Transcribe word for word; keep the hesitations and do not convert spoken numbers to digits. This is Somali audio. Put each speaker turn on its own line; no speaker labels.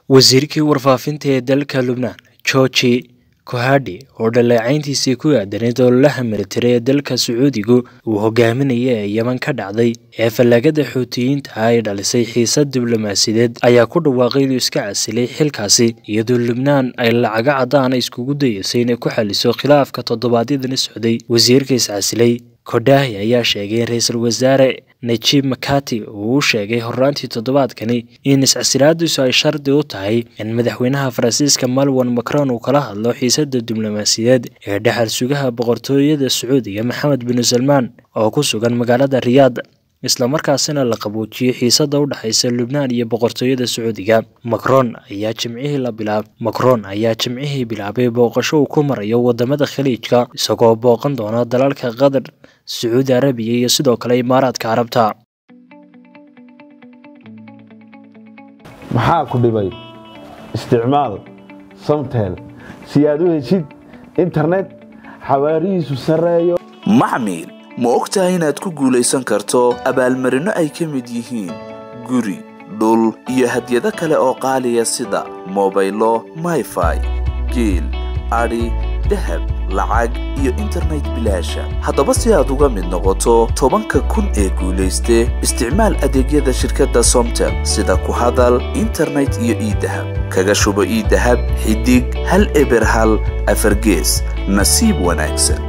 Wasiirka Warfaafinta Dalka Lubnaan, George Kohadi, oo dhaleecayntiisii ku aadanay dowladaha militari ee dalka Sacuudigu uu hogaaminayay ee Yemen ka dhacday ee fallaagada Xuutiyiinta ay dhalisay xiisad diblomaasiyadeed ayaa ku dhawaaqay inuu iska casilay xilkaasi iyadoo Lubnaan ay lacaga cadaan iskugu dayaysay inay ku xaliso khilaafka toddobaadyadii socday. Wasiirka is-casilay Kohadi ayaa sheegay in ra'iisul wasaare Najib Makati uu sheegay horraantii toddobaadkani in is-casilaadiisu ay shardi u tahay in madaxweynaha Faransiiska Emmanuel Macron uu kala hadlo xiisadda diblomaasiyadeed ee dhaxal sugaha boqortooyada Sacuudiga Mohammed bin Salman oo ku sugan magaalada Riyadh, isla markaasina la qaboojiyay xiisadda u dhaxaysa Lubnaan iyo boqortooyada Sacuudiga. Macron ayaa jimcihii la bilaab Macron ayaa jimcihii bilaabay booqasho uu ku marayo wadamada Khaliijka isagoo booqan doona dalalka Qatar, Sacuudi Arabiya iyo sidoo kale Imaaraadka Carabta.
maxaa ku dhibay isticmaal SomTel si aad u heshid internet xawaarihiisu sareeyo.
macmiil ma ogtahay inaad ku guulaysan karto abaalmarino ay ka mid yihiin guri, dhul iyo hadiyado kale oo qaaliya sida mobaylo, Wi-Fi, geel, ari, dahab, lacag iyo internet bilaasha. haddaba si aad uga mid noqoto tobanka kun ee guulayste, isticmaal adeegyada shirkadda SomTel sida ku hadal, internet iyo e-dahab. kaga shubo e-dahab xidig hal eber hal afar gees. nasiib wanaagsan.